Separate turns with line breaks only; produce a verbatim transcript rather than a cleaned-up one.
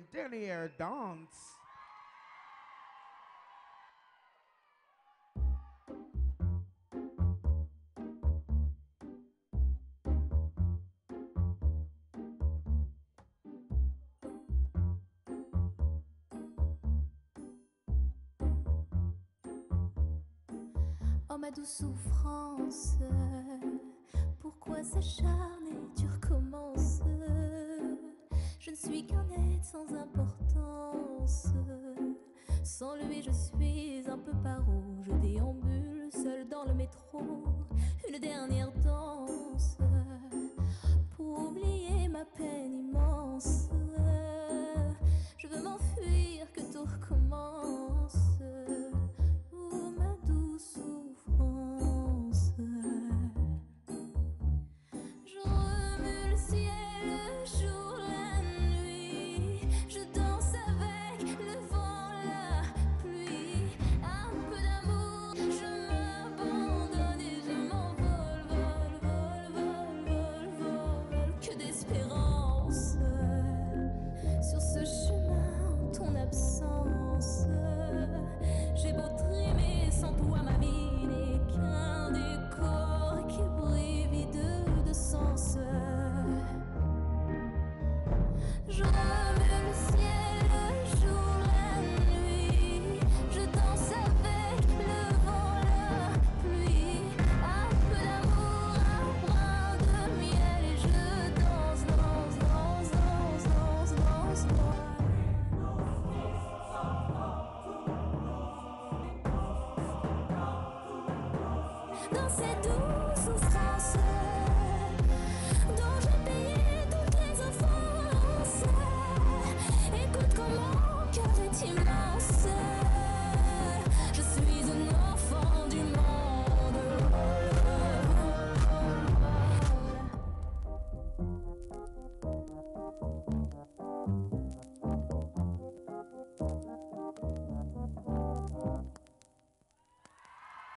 Derniere, Danse.
Oh ma douce souffrance, pourquoi s'acharner, tu recommences. Je ne suis qu'un être sans importance. Sans lui je suis un peu paro. Je déambule seul dans le métro. Une dernière danse pour oublier ma peine immense. Je veux m'enfuir, que tout recommence. Oh ma douce souffrance. Je remue le ciel, le jour, la nuit. Je danse avec le vent, la pluie. Un peu d'amour, je m'abandonne et je m'envole, vol, vol, vol, vol, vol. Que d'espérance sur ce chemin en ton absence. J'ai beau trimer sans toi, ma vie n'est qu'un décor qui brille vide de sens. Je remue le ciel, le jour, la nuit. Je danse avec le vent, la pluie. Un peu d'amour, un brin de miel. Et je danse, danse, danse, danse, danse, danse, danse. Dans cette douce souffrance dont j'ai payé toutes les offenses. Écoute comme mon cœur est immense.